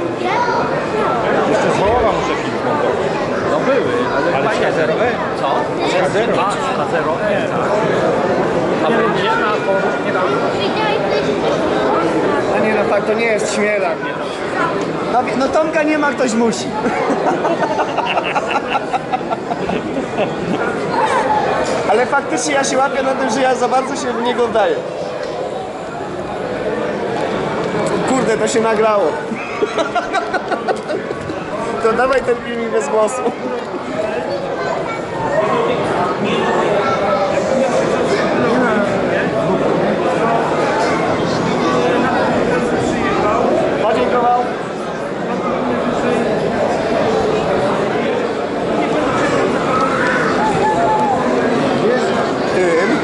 Jeszcze z Wołowa muszę film zmontować. No były, ale Ale z K0E? Co? Z K0. A, K0E, tak. Ale nie na forum, nie na... A nie no tak, to nie jest śmierak. No Tomka nie ma, ktoś musi. Ale faktycznie ja się łapię na tym, że ja za bardzo się w niego wdaję. Kurde, to się nagrało. To dawaj ten filmik bez głosu. Podziękował. Tym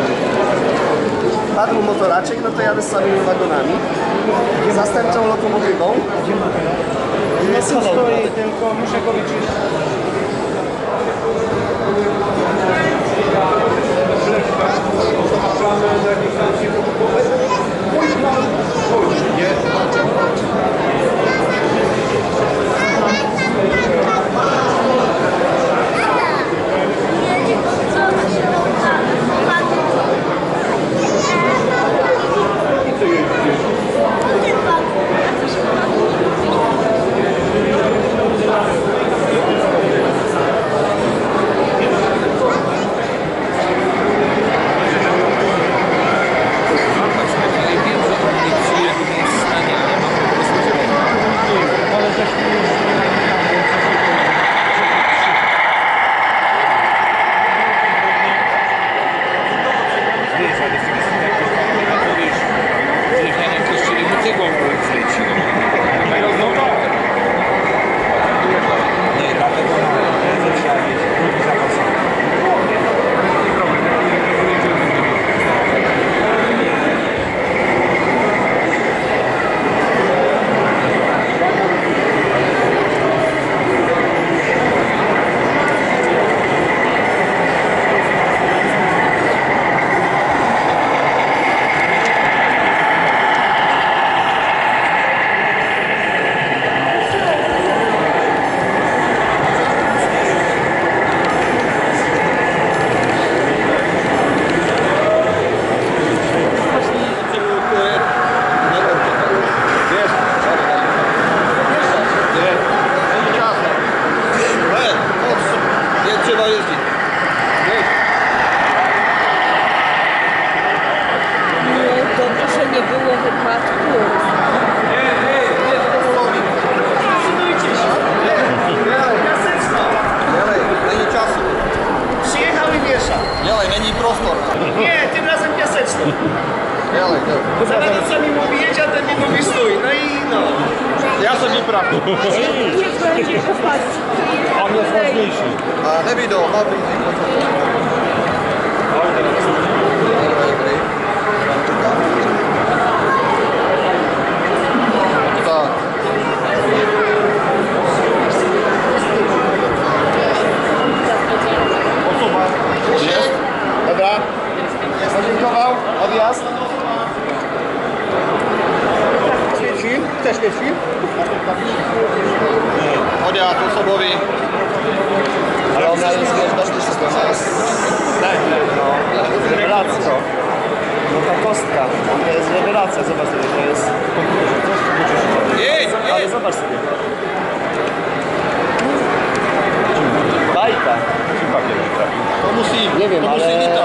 padł motoraczek, no to jadę z samymi wagonami. Zastępczą lokomotywą. Nie stoi, tylko muszę go wyczyścić. Zawodnicami mówi jedź, a ten nie mówi stój. No i no. Ja sobie prawo. On jest ważniejszy. Nevido, ma być. Tak. Osoba. Jest? Dobra. Podziękował. Odjazd. Świeci? Też świeci? Odjazd osobowy. Ale ona jest, wiesz, dość wszystko. Tak, no. Rewelacja. No ta kostka. To jest rewelacja, zobacz sobie, to jest... Ale zobacz sobie. Bajka. To musi, Nie wiem, to ale... musi lita.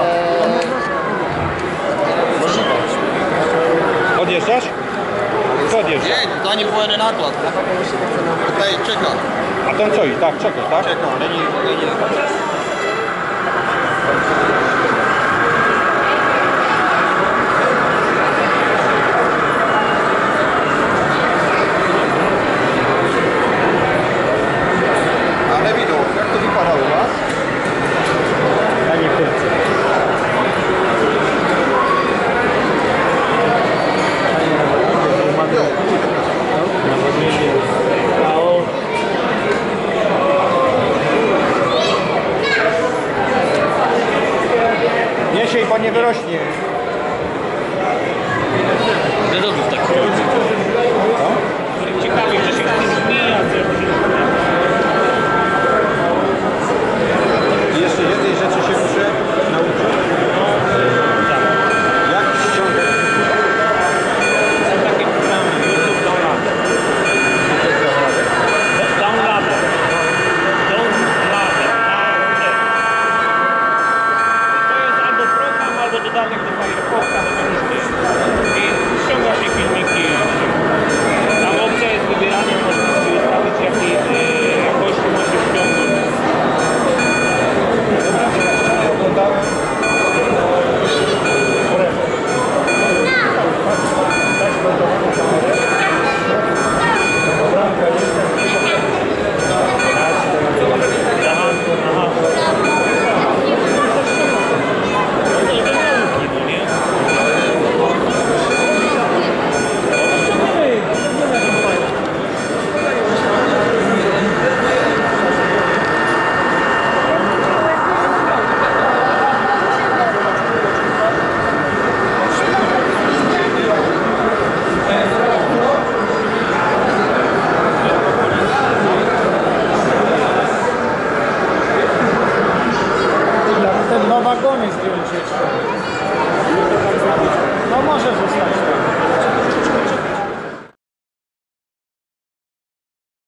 Możliwe. Odjeżdżasz? Co odjeżdżasz? Jedź, zanim pojedzie nakład. Okej, czeka. A ten co i? Tak, czekasz, tak? Czeka, nie. A Nevido, jak to wypada u was? Ja nie chcę. Nie siej, bo nie wyrośnie. Nie dobrze tak. Ciekawi, że się No wagony zdjąć jeszcze. No może zostać tak.